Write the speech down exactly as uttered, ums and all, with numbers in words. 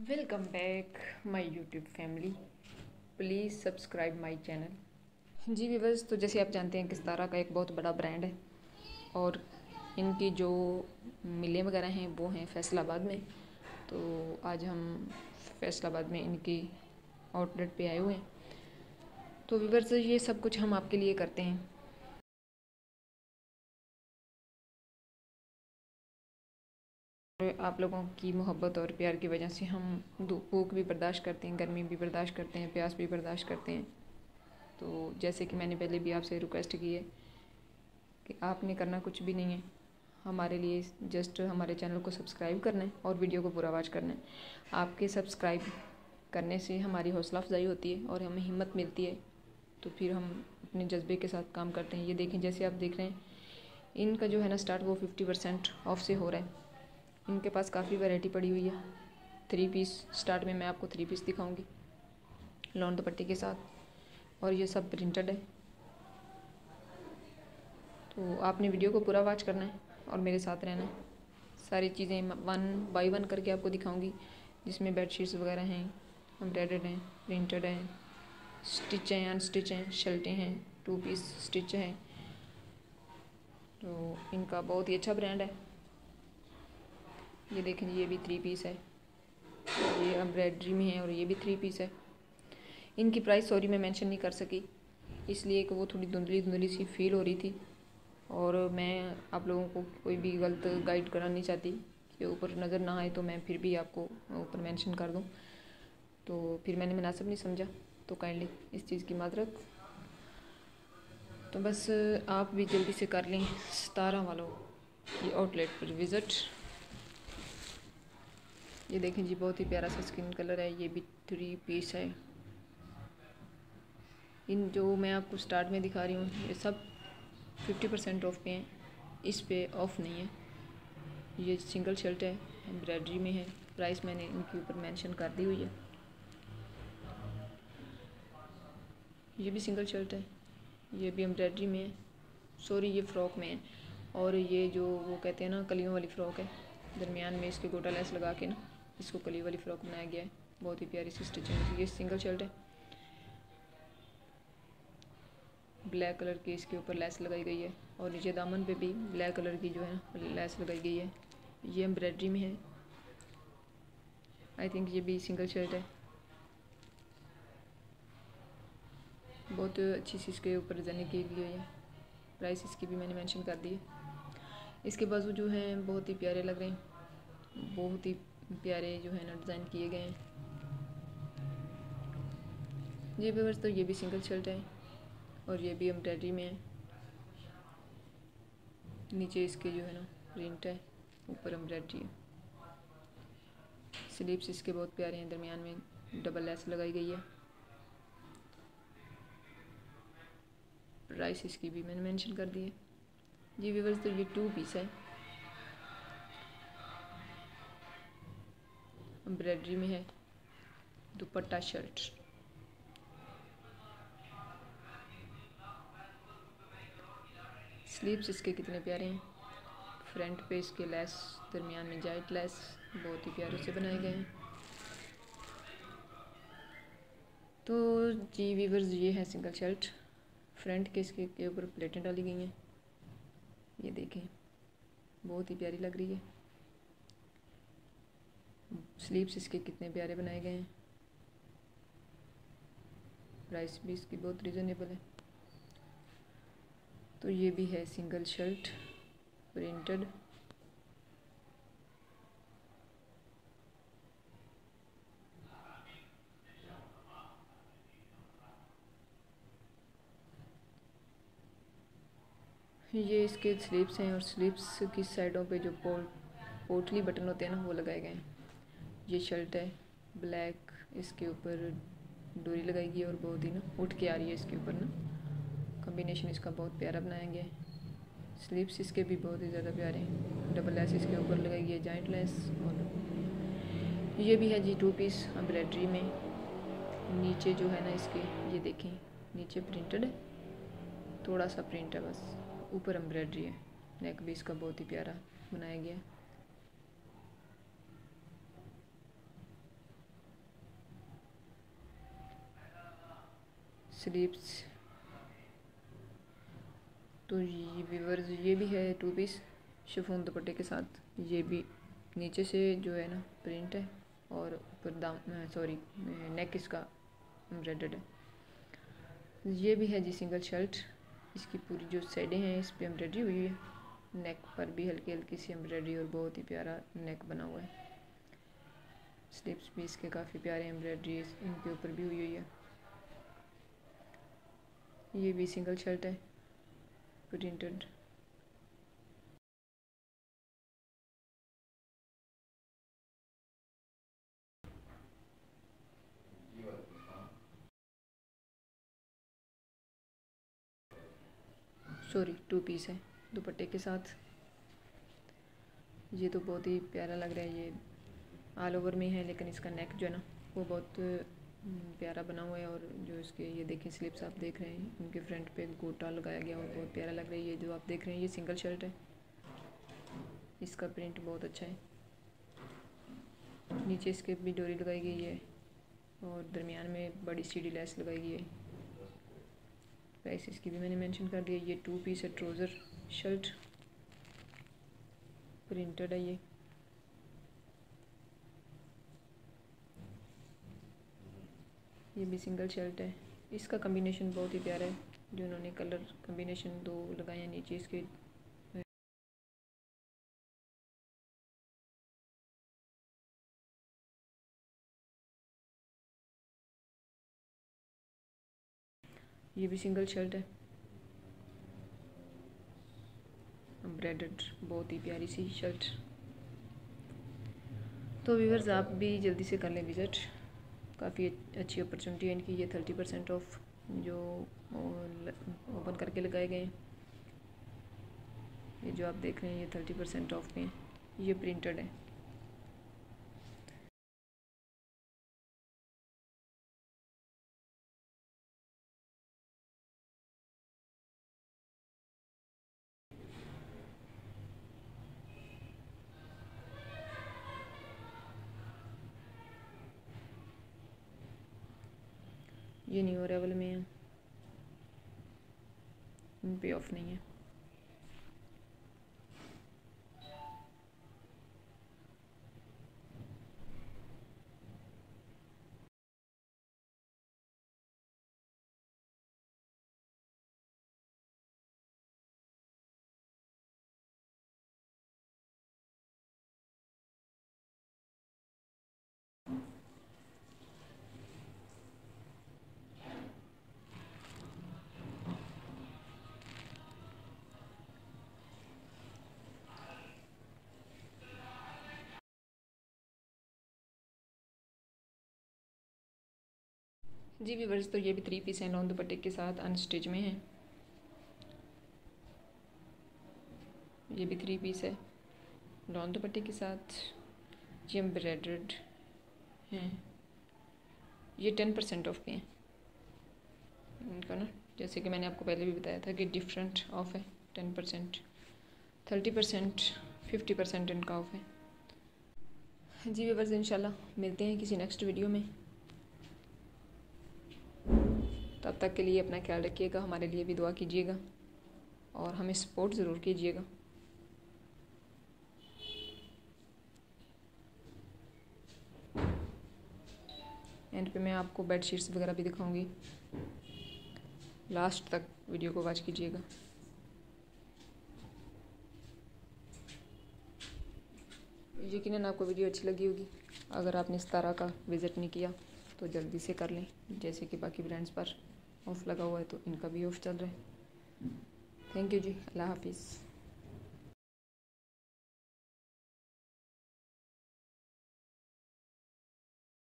Welcome back my YouTube family, please subscribe my channel. जी viewers, तो जैसे आप जानते हैं किस्तारा का एक बहुत बड़ा ब्रांड है और इनकी जो मिलें वगैरह हैं वो हैं फैसलाबाद में। तो आज हम फैसलाबाद में इनकी आउटलेट पे आए हुए हैं। तो व्यूअर्स, ये सब कुछ हम आपके लिए करते हैं। आप लोगों की मोहब्बत और प्यार की वजह से हम भूख भी बर्दाश्त करते हैं, गर्मी भी बर्दाश्त करते हैं, प्यास भी बर्दाश्त करते हैं। तो जैसे कि मैंने पहले भी आपसे रिक्वेस्ट की है कि आपने करना कुछ भी नहीं है हमारे लिए, जस्ट हमारे चैनल को सब्सक्राइब करना है और वीडियो को पूरा वॉच करना है। आपके सब्सक्राइब करने से हमारी हौसला अफजाई होती है और हमें हिम्मत मिलती है, तो फिर हम अपने जज्बे के साथ काम करते हैं। ये देखें, जैसे आप देख रहे हैं इनका जो है ना स्टार्ट वो फिफ्टी परसेंट ऑफ से हो रहा है। इनके पास काफ़ी वैरायटी पड़ी हुई है। थ्री पीस स्टार्ट में मैं आपको थ्री पीस दिखाऊंगी लॉन दुपट्टे के साथ, और ये सब प्रिंटेड है। तो आपने वीडियो को पूरा वॉच करना है और मेरे साथ रहना है। सारी चीज़ें वन बाय वन करके आपको दिखाऊंगी, जिसमें बेडशीट्स वगैरह हैं, एम्ब्रॉयडर्ड हैं, प्रिंटेड हैं, स्टिच हैं, अनस्टिच हैं, शर्टें हैं, टू पीस स्टिच हैं। तो इनका बहुत ही अच्छा ब्रांड है। ये देखें, ये भी थ्री पीस है, ये एम्ब्रॉयडरी में है और ये भी थ्री पीस है। इनकी प्राइस सॉरी मैं मेंशन नहीं कर सकी, इसलिए कि वो थोड़ी धुंधली धुंधली सी फील हो रही थी और मैं आप लोगों को कोई भी गलत गाइड करना नहीं चाहती कि ऊपर नज़र ना आए, तो मैं फिर भी आपको ऊपर मेंशन कर दूं, तो फिर मैंने मुनासिब नहीं समझा, तो काइंडली इस चीज़ की माजरत। तो बस आप भी जल्दी से कर लें सितारा वालों की आउटलेट पर विज़िट। ये देखें जी, बहुत ही प्यारा सा स्किन कलर है, ये भी थ्री पीस है। इन जो मैं आपको स्टार्ट में दिखा रही हूँ ये सब फिफ्टी परसेंट ऑफ पे हैं, इस पे ऑफ नहीं है। ये सिंगल शर्ट है, एम्ब्रॉयडरी में है, प्राइस मैंने इनके ऊपर मेंशन कर दी हुई है। ये भी सिंगल शर्ट है, ये भी एम्ब्रॉयडरी में है, सॉरी ये फ़्रॉक में है। और ये जो वो कहते हैं ना कलियों वाली फ़्रॉक है, दरमियान में इसके गोटा लेस लगा के ना इसको कली वाली फ़्रॉक बनाया गया है। बहुत ही प्यारी सी स्टिचिंग। ये सिंगल शर्ट है, ब्लैक कलर की इसके ऊपर लेस लगाई गई है और नीचे दामन पे भी ब्लैक कलर की जो है ना लेस लगाई गई है। ये एम्ब्रॉयडरी में है। आई थिंक ये भी सिंगल शर्ट है। बहुत अच्छी सी इसके ऊपर डिज़ाइनिंग की गई है। प्राइस इसकी भी मैंने मेंशन कर दी है। इसके बाजू जो हैं बहुत ही प्यारे लग रहे हैं, बहुत ही प्यारे जो है ना डिज़ाइन किए गए हैं। ये व्यूअर्स, तो ये भी सिंगल शर्ट है और ये भी एम्ब्रॉयडरी में है। नीचे इसके जो है ना प्रिंट है, ऊपर एम्ब्रॉयडरी है। स्लीव्स इसके बहुत प्यारे हैं, दरमियान में डबल लेस लगाई गई है। प्राइस इसकी भी मैंने मेंशन कर दी है। जी व्यूअर्स, तो ये टू पीस है, एम्ब्रॉयडरी में है, दुपट्टा शर्ट। स्लीव्स इसके कितने प्यारे हैं, फ्रंट पे इसके लेस, दरमियान में जाइट लेस बहुत ही प्यारे से बनाए गए हैं। तो जी व्यूअर्स, ये है सिंगल शर्ट, फ्रंट के इसके के ऊपर प्लेटें डाली गई हैं। ये देखें, बहुत ही प्यारी लग रही है। स्लीव्स इसके कितने प्यारे बनाए गए हैं। प्राइस भी इसकी बहुत रिजनेबल है। तो ये भी है सिंगल शर्ट, प्रिंटेड। ये इसके स्लीव्स हैं और स्लीव्स की साइडों पे जो पोल पोटली बटन होते हैं ना वो लगाए गए हैं। ये शर्ट है ब्लैक, इसके ऊपर डोरी लगाई गई है और बहुत ही ना उठ के आ रही है इसके ऊपर ना, कॉम्बिनेशन इसका बहुत प्यारा बनाया गया है। स्लीव्स इसके भी बहुत ही ज़्यादा प्यारे हैं, डबल लेस इसके ऊपर लगाई गई है, जॉइंट लेस। और ये भी है जी टू पीस एम्ब्रॉयडरी में। नीचे जो है ना इसके ये देखें, नीचे प्रिंटेड है, थोड़ा सा प्रिंट है बस, ऊपर एम्ब्रॉयडरी है। नेक भी इसका बहुत ही प्यारा बनाया गया है। स्लीव्स तो ये व्यूअर्स ये भी है टू पीस शिफॉन दुपट्टे के साथ। ये भी नीचे से जो है ना प्रिंट है और ऊपर दाम सॉरी नेक इसका एम्ब्रॉयडर्ड है। ये भी है जी सिंगल शर्ट। इसकी पूरी जो साइडें हैं इस पर एम्ब्रॉयडरी हुई है, नेक पर भी हल्की हल्की सी एम्ब्रॉयडरी और बहुत ही प्यारा नेक बना हुआ है। स्लीव्स भी इसके काफ़ी प्यारे एम्ब्रॉयडरी इनके ऊपर भी हुई हुई है। ये भी सिंगल शर्ट है प्रिंटेड। सॉरी टू पीस है दुपट्टे के साथ। ये तो बहुत ही प्यारा लग रहा है। ये ऑल ओवर में है लेकिन इसका नेक जो है ना वो बहुत प्यारा बना हुआ है। और जो इसके ये देखें स्लिप्स आप देख रहे हैं उनके फ्रंट पे गोटा लगाया गया और बहुत प्यारा लग रहा है। ये जो आप देख रहे हैं ये सिंगल शर्ट है, इसका प्रिंट बहुत अच्छा है। नीचे इसके भी डोरी लगाई गई है और दरमियान में बड़ी सीढ़ी लेस लगाई गई है। प्राइस इसकी भी मैंने मेंशन कर दिया। ये टू पीस है ट्राउज़र शर्ट प्रिंटेड है। ये ये भी सिंगल शर्ट है। इसका कम्बिनेशन बहुत ही प्यारा है जो उन्होंने कलर कम्बिनेशन दो लगाए हैं नीचे इसके। ये भी सिंगल शर्ट है एम्ब्रॉयडर्ड, बहुत ही प्यारी सी शर्ट। तो व्यूअर्स आप भी जल्दी से कर लें विज़िट, काफ़ी अच्छी अपॉर्चुनिटी है इनकी। ये थर्टी परसेंट ऑफ जो ओपन करके लगाए गए हैं, ये जो आप देख रहे हैं ये थर्टी परसेंट ऑफ पे हैं। ये प्रिंटेड है। ये न्यू अराइवल में है, इन पे ऑफ नहीं है। जी व्यूअर्स तो ये भी थ्री पीस है नॉन दुपट्टे के साथ अनस्टिच में है। ये भी थ्री पीस है नॉन दुपट्टे के साथ, ये एम्ब्रॉयडर्ड हैं। ये टेन परसेंट ऑफ पे हैं इनका ना, जैसे कि मैंने आपको पहले भी बताया था कि डिफरेंट ऑफ है। Ten percent, thirty percent, fifty percent इनका ऑफ है। जी व्यूअर्स इंशाल्लाह मिलते हैं किसी नेक्स्ट वीडियो में। तब तक के लिए अपना ख्याल रखिएगा, हमारे लिए भी दुआ कीजिएगा और हमें सपोर्ट ज़रूर कीजिएगा। एंड पे मैं आपको बेड शीट्स वगैरह भी दिखाऊंगी, लास्ट तक वीडियो को वॉच कीजिएगा। यकीनन आपको वीडियो अच्छी लगी होगी। अगर आपने इस तरह का विज़िट नहीं किया तो जल्दी से कर लें, जैसे कि बाकी ब्रांड्स पर ऑफ़ लगा हुआ है तो इनका भी ऑफ़ चल रहा है। थैंक यू जी, अल्लाह हाफिज़।